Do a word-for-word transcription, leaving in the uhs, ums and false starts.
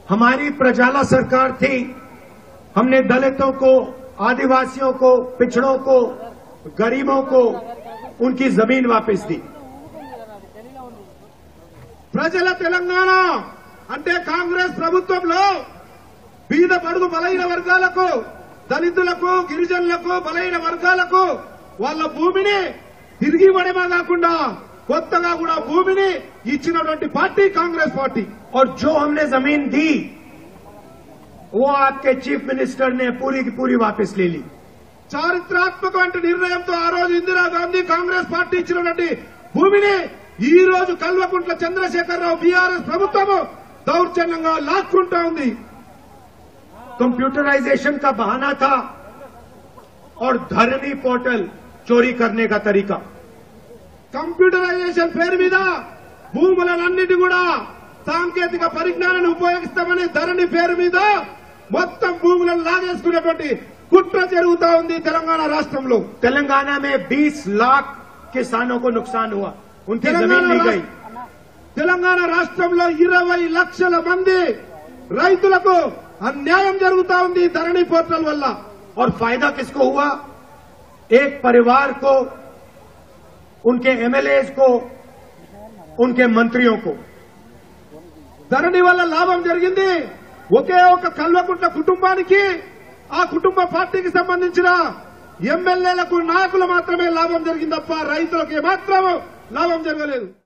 हमारी प्रजाला सरकार थी। हमने दलितों को, आदिवासियों को, पिछड़ों को, गरीबों को उनकी जमीन वापस दी। ప్రజల తెలంగాణ అంటే కాంగ్రెస్ ప్రభుత్వంలో బీద బడుగు బలైన వర్గాలకు, దళితులకు, గిరిజనులకు, బలైన వర్గాలకు వాళ్ళ భూమిని తిరిగి ఇవ్వడమే కాకుండా కొత్తగా కూడా భూమిని ఇచ్చినటువంటి పార్టీ కాంగ్రెస్ పార్టీ। और जो हमने जमीन दी वो आपके चीफ मिनिस्टर ने पूरी की पूरी वापस ले ली। చారిత్రాత్మకమైన నిర్ణయంతో ఆ రోజు ఇందిరాగాంధీ కాంగ్రెస్ పార్టీ ఇచ్చినటువంటి భూమిని ఈ రోజు కల్వకుంట్ల చంద్రశేఖరరావు బీఆర్ఎస్ ప్రభుత్వం దౌర్జన్యంగా లాక్కుంటా ఉంది। कंप्यूटराइजेशन का बहाना था और धरनी पोर्टल चोरी करने का तरीका। కంప్యూటరైజేషన్ పేరు మీద భూములన్నిటి కూడా సాంకేతిక పరిజ్ఞానాన్ని ఉపయోగిస్తామని ధరణి పేరు మీద మొత్తం భూములను లాగేసుకునేటువంటి కుట్ర జరుగుతా ఉంది తెలంగాణ రాష్ట్రంలో। तेलंगाना में बीस लाख किसानों को नुकसान हुआ, उनकी जमीन ली गई। తెలంగాణ రాష్ట్రంలో ఇరవై లక్షల మంది రైతులకు అన్యాయం జరుగుతా ఉంది ధరణి పోర్టల్ వల్ల। और फायदा किसको हुआ? एक परिवार को, उनके एमएलएज को, उनके मंत्रियों को। ధరణి వల్ల లాభం జరిగింది ఒకే ఒక కల్వకుంట్ల కుటుంబానికి, ఆ కుటుంబ పార్టీకి సంబంధించిన ఎమ్మెల్యేలకు, నాయకులు మాత్రమే లాభం జరిగింది తప్ప రైతులకు మాత్రం లాభం జరగలేదు।